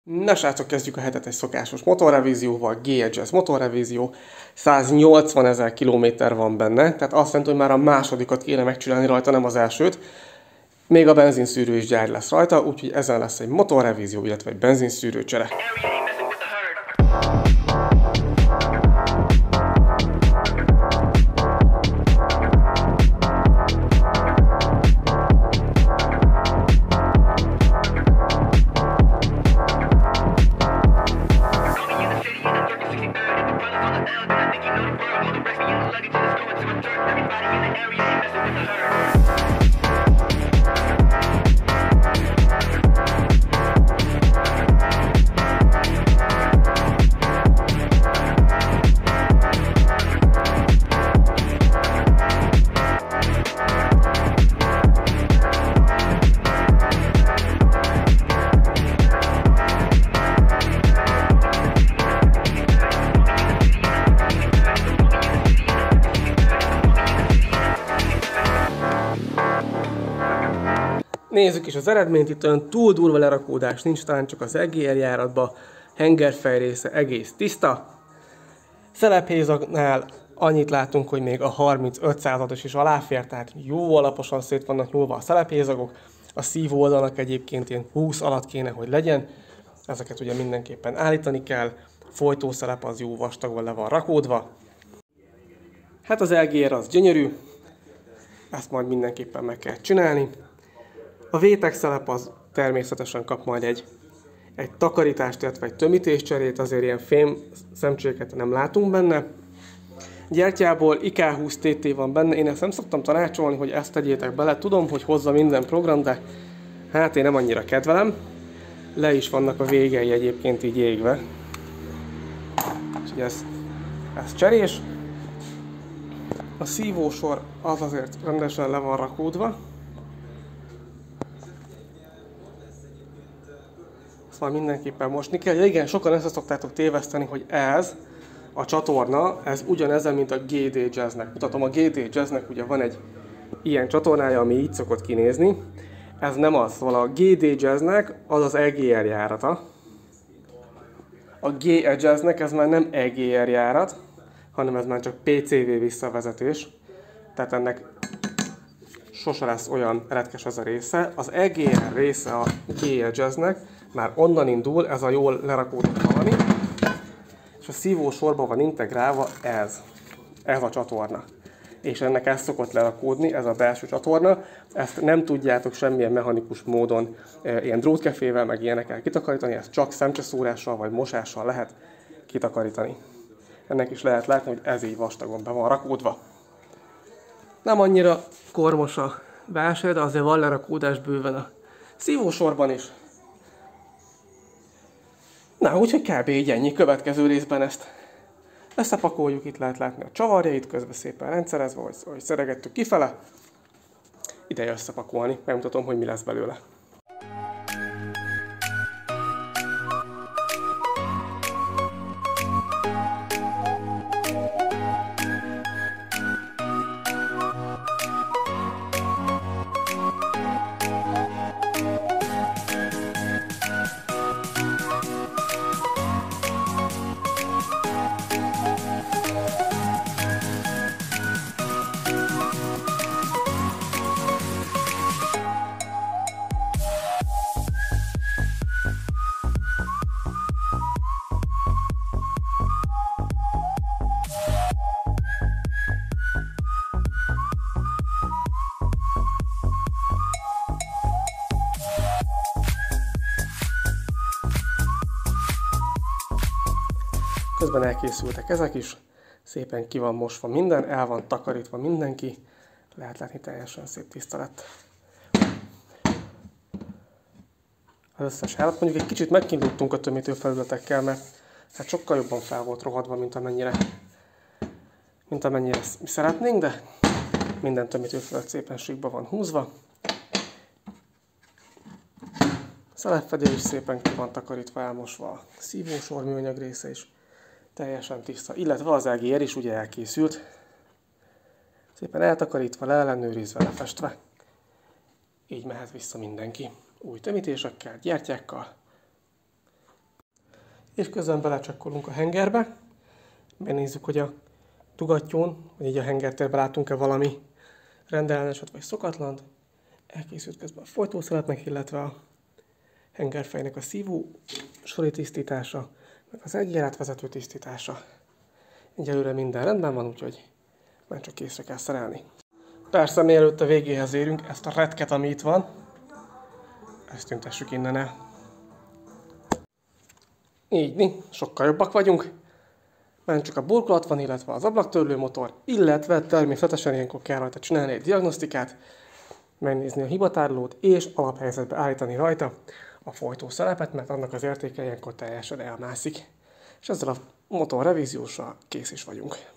Na srácok, kezdjük a hetet egy szokásos motorrevízióval, GE-Jazz motorrevízió. 180 000 kilométer van benne, tehát azt jelenti, hogy már a másodikat kéne megcsinálni rajta, nem az elsőt. Még a benzinszűrő is gyári lesz rajta, úgyhogy ezen lesz egy motorrevízió, illetve egy benzinszűrő csere. Nézzük is az eredményt, itt olyan túl durva lerakódás nincs, talán csak az EGR járatban, hengerfejrésze egész tiszta. Szelephézagnál annyit látunk, hogy még a 35%-os is aláfér, tehát jó alaposan szét vannak nyúlva a szelephézagok. A szívó oldalnak egyébként ilyen 20 alatt kéne, hogy legyen. Ezeket ugye mindenképpen állítani kell. Folytószelep az jó vastagon le van rakódva. Hát az EGR az gyönyörű, ezt majd mindenképpen meg kell csinálni. A VTEC szelep az természetesen kap majd egy takarítást, illetve egy tömítéscserét, azért ilyen fém szemcséket nem látunk benne. Gyertyából IK20 TT van benne, én ezt nem szoktam tanácsolni, hogy ezt tegyétek bele, tudom, hogy hozza minden program, de hát én nem annyira kedvelem. Le is vannak a végei egyébként így égve. Úgyhogy ez cserés. A szívósor az azért rendesen le van rakódva. Szóval mindenképpen mosni kell. Ja, igen, sokan össze szoktátok téveszteni, hogy ez a csatorna, ez ugyanezen, mint a GD Jazznek. Mutatom, a GD Jazznek ugye van egy ilyen csatornája, ami így szokott kinézni. Ez nem az, szóval a GD Jazznek az az EGR járata. A GE Jazznek ez már nem EGR járat, hanem ez már csak PCV visszavezetés. Tehát ennek sose lesz olyan retkes az a része. Az EGR része a GE Jazznek már onnan indul, ez a jól lerakódott valami, és a szívósorban van integrálva ez a csatorna. És ennek ez szokott lerakódni, ez a belső csatorna. Ezt nem tudjátok semmilyen mechanikus módon ilyen drótkefével, meg ilyenekkel kitakarítani, ezt csak szemcseszúrással vagy mosással lehet kitakarítani. Ennek is lehet látni, hogy ez így vastagon be van rakódva. Nem annyira kormos a belső, de azért van lerakódás bőven a szívósorban is. Na, úgyhogy kb. Így ennyi. Következő részben ezt összepakoljuk, itt lehet látni a csavarjait, közben szépen rendszerezve, hogy szeregettük kifele. Ideje összepakolni, megmutatom, hogy mi lesz belőle. Közben elkészültek ezek is, szépen ki van mosva minden, el van takarítva mindenki, lehet látni teljesen szép tiszta lett. Az összes állat, mondjuk egy kicsit megkindultunk a tömítőfelületekkel, mert hát sokkal jobban fel volt rohadva, mint amennyire mi szeretnénk, de minden tömítőfelület szépen síkba van húzva. Szelepfedél is szépen ki van takarítva, elmosva a szívósor műanyag része is teljesen tiszta, illetve az EGR is ugye elkészült. Szépen eltakarítva, leellenőrizve, lefestve. Így mehet vissza mindenki. Új tömítésekkel, gyertyákkal. és közben belecsekkolunk a hengerbe, megnézzük, hogy a dugattyón, vagy így a hengertérben látunk-e valami rendelleneset vagy szokatlant. Elkészült közben a folytószelepnek, illetve a hengerfejnek a szívó sori tisztítása, meg az egyjáratvezető tisztítása. Egyelőre minden rendben van, úgyhogy már csak készre kell szerelni. Persze, mielőtt a végéhez érünk, ezt a retket, ami itt van, ezt tüntessük innen el. Így, sokkal jobbak vagyunk. Már csak a burkolat van, illetve az ablaktörlő motor, illetve természetesen ilyenkor kell rajta csinálni egy diagnosztikát, megnézni a hibatárolót, és alaphelyzetbe állítani rajta a folytószelepet, mert annak az értéke ilyenkor teljesen elmászik. És ezzel a motor revíziósra kész is vagyunk.